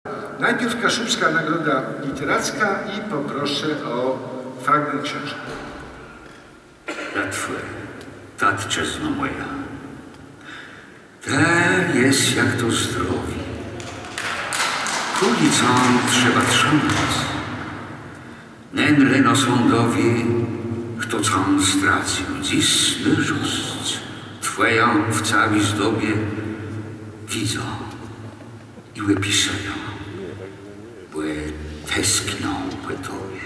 Najpierw Kaszubska Nagroda Literacka i poproszę o fragment książki. Latwe, tatczezno moja, te jest jak to zdrowie. Kulicą trzeba trzymać. Nen leno sądowi, kto całą stracił, dziś wyżost. Twoją w całej zdobie widzą i wypisają, bo teskną po tobie.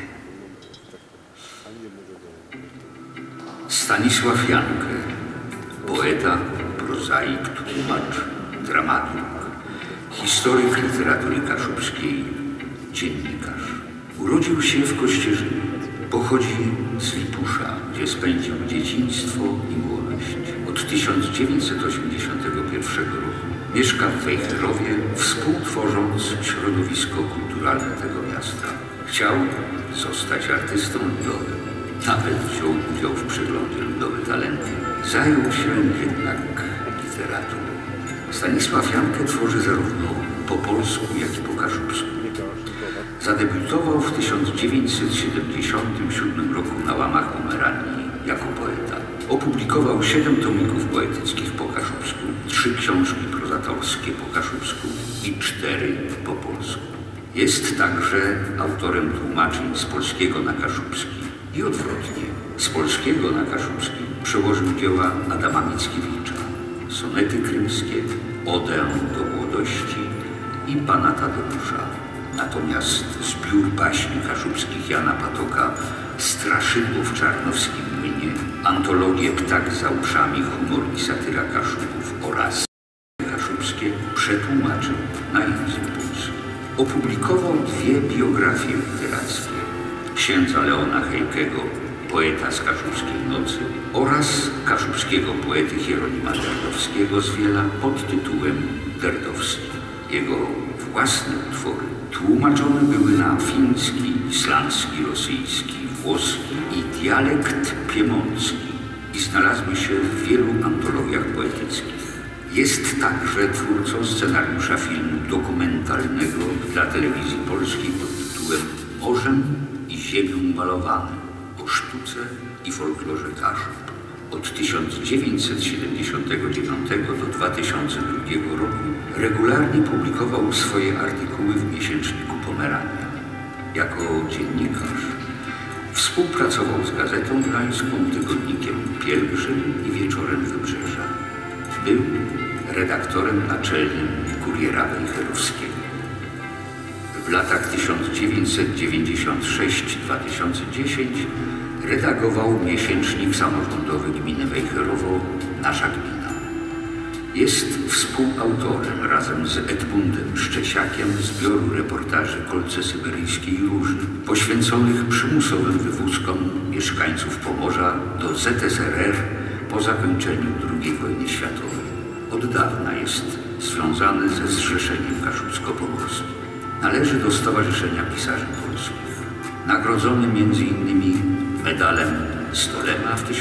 Stanisław Jankę, poeta, prozaik, tłumacz, dramaturg, historyk literatury kaszubskiej, dziennikarz. Urodził się w Kościerzynie. Pochodzi z Lipusza, gdzie spędził dzieciństwo i młodość. Od 1981 roku mieszka w Wejherowie, współtworząc środowisko kulturalne tego miasta. Chciał zostać artystą ludowym. Nawet wziął udział w przeglądzie Ludowe Talenty. Zajął się jednak literaturą. Stanisław Jankę tworzy zarówno po polsku, jak i po kaszubsku. Zadebiutował w 1977 roku na łamach Pomeranii jako poeta. Opublikował 7 tomików poetyckich po kaszubsku, 3 książki prozatorskie po kaszubsku i 4 po polsku. Jest także autorem tłumaczeń z polskiego na kaszubski i odwrotnie. Z polskiego na kaszubski przełożył dzieła Adama Mickiewicza, sonety krymskie, Odę do młodości i Pana Tadeusza. Natomiast zbiór baśni kaszubskich Jana Patoka, Straszydło w Czarnowskim Młynie, antologię Ptak za uszami, humor i satyra Kaszubów oraz kaszubskie przetłumaczył na język polski. Opublikował 2 biografie literackie księdza Leona Hejkego, poeta z Kaszubskiej Nocy, oraz kaszubskiego poety Hieronima Derdowskiego z Wiela pod tytułem Derdowski. Jego własne utwory tłumaczone były na fiński, islandzki, rosyjski, włoski i dialekt piemoncki i znalazły się w wielu antologiach poetyckich. Jest także twórcą scenariusza filmu dokumentalnego dla telewizji polskiej pod tytułem Morzem i ziemią malowane o sztuce i folklorze Kaszub. Od 1979 do 2002 roku regularnie publikował swoje artykuły w miesięczniku Pomerania. Jako dziennikarz współpracował z Gazetą Gdańską, tygodnikiem Pielgrzym i Wieczorem Wybrzeża. Był redaktorem naczelnym Kuriera Wejherowskiego. W latach 1996-2010 redagował miesięcznik samorządowy gminy Wejherowo Nasza Gmina. Jest współautorem razem z Edmundem Szczesiakiem zbioru reportaży Kolce Syberyjskiej Róży poświęconych przymusowym wywózkom mieszkańców Pomorza do ZSRR po zakończeniu II wojny światowej. Od dawna jest związany ze Zrzeszeniem Kaszubsko-Pomorskim. Należy do Stowarzyszenia Pisarzy Polskich. Nagrodzony m.in. medalem Stolema w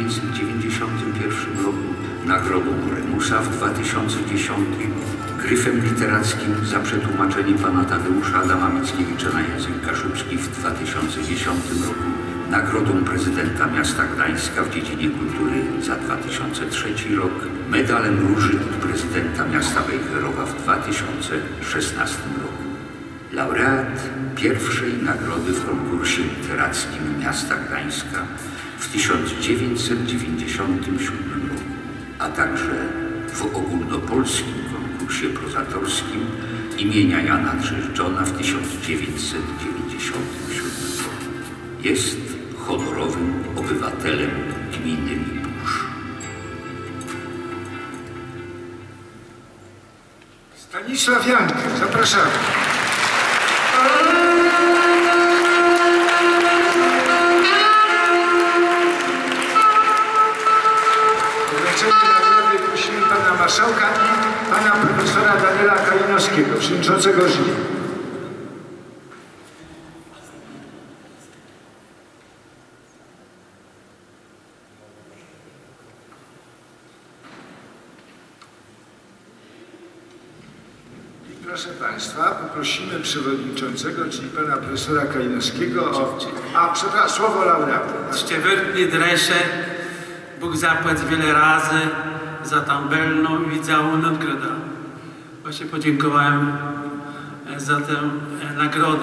1991 roku, Nagrodą Remusa w 2010, Gryfem Literackim za przetłumaczenie Pana Tadeusza Adama Mickiewicza na język kaszubski w 2010 roku, Nagrodą Prezydenta Miasta Gdańska w dziedzinie kultury za 2003 rok, medalem Róży od Prezydenta Miasta Wejherowa w 2016 roku. Laureat pierwszej nagrody w konkursie literackim Miasta Gdańska w 1997 roku, a także w ogólnopolskim konkursie prozatorskim imienia Jana Drzeżdżona w 1997 roku. Jest honorowym obywatelem gminy Lipusz. Stanisław Jankę, zapraszamy. Nagrody prosimy pana marszałka i pana profesora Daniela Kalinowskiego, przewodniczącego jury. Proszę Państwa, poprosimy przewodniczącego, czyli pana profesora Kalinowskiego o... A, przepraszam, słowo laureata. Štěvrtní dreše, Bůh zapłać wiele razy za tą belną i całą nagrodę. Właśnie podziękowałem za tę nagrodę.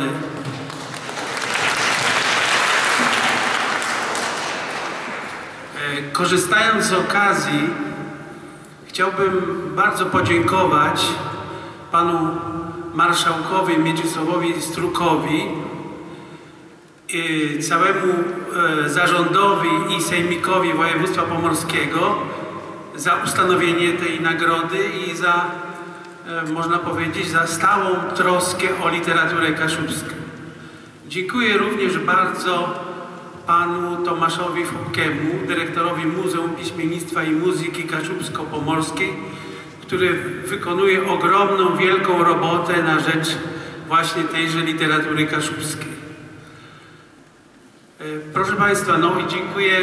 Korzystając z okazji, chciałbym bardzo podziękować panu marszałkowi Mieczysławowi Strukowi, całemu zarządowi i sejmikowi województwa pomorskiego za ustanowienie tej nagrody i za, można powiedzieć, za stałą troskę o literaturę kaszubską. Dziękuję również bardzo panu Tomaszowi Fupkemu, dyrektorowi Muzeum Piśmiennictwa i Muzyki Kaszubsko-Pomorskiej, który wykonuje ogromną, wielką robotę na rzecz właśnie tejże literatury kaszubskiej. Proszę Państwa, no i dziękuję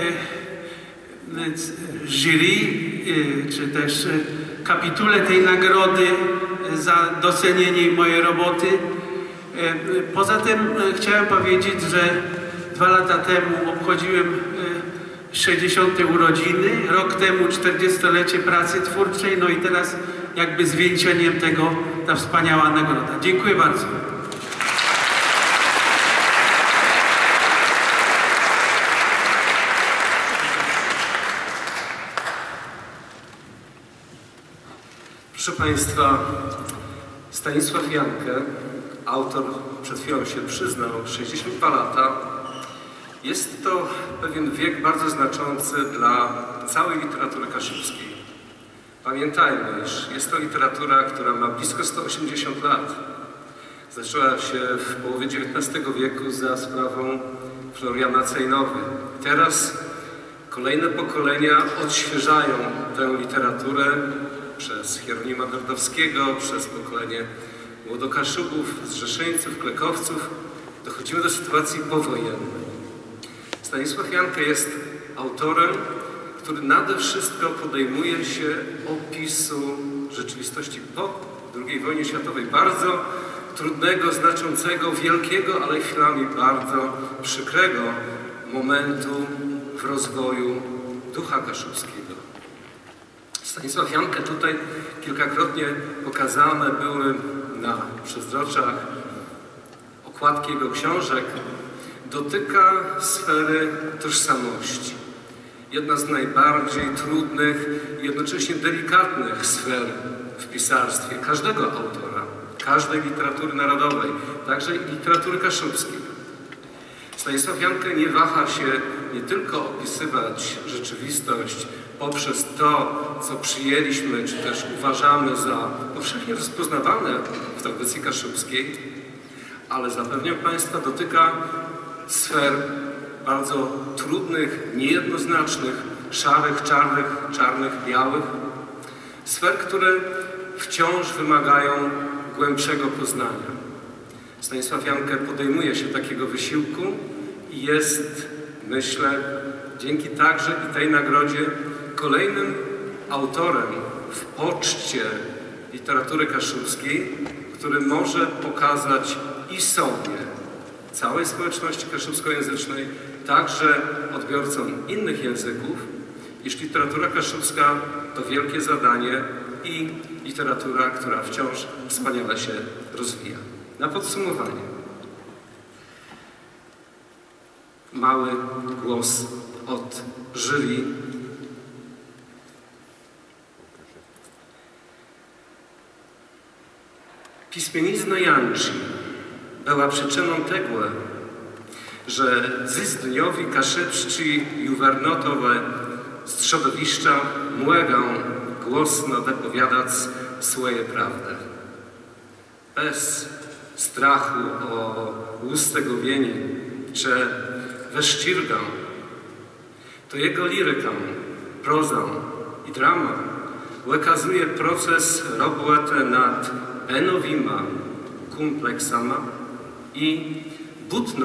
jury, czy też kapitule tej nagrody za docenienie mojej roboty. Poza tym chciałem powiedzieć, że 2 lata temu obchodziłem 60. urodziny, rok temu 40-lecie pracy twórczej, no i teraz jakby zwieńczeniem tego ta wspaniała nagroda. Dziękuję bardzo. Proszę Państwa, Stanisław Jankę, autor, przed chwilą się przyznał, 62 lata. Jest to pewien wiek bardzo znaczący dla całej literatury kaszubskiej. Pamiętajmy, iż jest to literatura, która ma blisko 180 lat. Zaczęła się w połowie XIX wieku za sprawą Floriana Cejnowy. Teraz kolejne pokolenia odświeżają tę literaturę przez Hieronima Dordowskiego, przez pokolenie Młodokaszubów, Zrzeszeńców, Klekowców. Dochodzimy do sytuacji powojennej. Stanisław Jankę jest autorem, który nade wszystko podejmuje się opisu rzeczywistości po II wojnie światowej. Bardzo trudnego, znaczącego, wielkiego, ale chwilami bardzo przykrego momentu w rozwoju ducha kaszubskiego. Stanisław Jankę tutaj kilkakrotnie pokazane były na przezroczach okładki jego książek. Dotyka sfery tożsamości. Jedna z najbardziej trudnych i jednocześnie delikatnych sfer w pisarstwie każdego autora, każdej literatury narodowej, także i literatury kaszubskiej. Stanisław Jankę nie waha się nie tylko opisywać rzeczywistość poprzez to, co przyjęliśmy, czy też uważamy za powszechnie rozpoznawane w tradycji kaszubskiej, ale zapewniam Państwa, dotyka sfer bardzo trudnych, niejednoznacznych, szarych, czarnych, białych. Sfer, które wciąż wymagają głębszego poznania. Stanisław Jankę podejmuje się takiego wysiłku i jest, myślę, dzięki także i tej nagrodzie kolejnym autorem w poczcie literatury kaszubskiej, który może pokazać i sobie, całej społeczności kaszubskojęzycznej, także odbiorcom innych języków, iż literatura kaszubska to wielkie zadanie i literatura, która wciąż wspaniale się rozwija. Na podsumowanie. Mały głos od jury. Pismienizna Janczy była przyczyną tego, że zistniowi kaszybszczy juwernotowe z środowiska mogą głosno dopowiadać swoje prawdy. Bez strachu o ustęgowienie czy weszczirgę, to jego liryką, prozą i drama wykazuje proces roboty nad benowima kompleksama i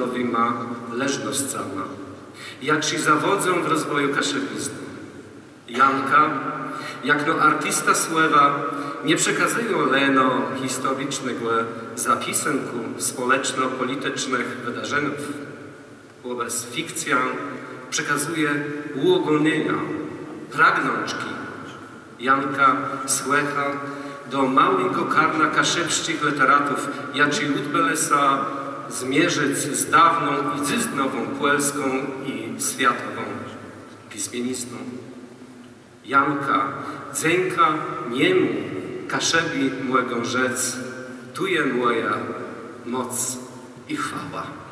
butnowima leżnoscama, jak się zawodzą w rozwoju kaszebizmu. Janka, jak no artista słewa, nie przekazują leno historycznego zapisanku społeczno-politycznych wydarzeniów. Wobec fikcja przekazuje uogólnienia, pragnączki. Janka słecha do małego karna kaszepszczych literatów, jaci Utbelesa zmierzyć z dawną i zyznową polską i światową pismienistą. Janka dzęka niemu kaszebi mojego rzec, tu je moja moc i chwała.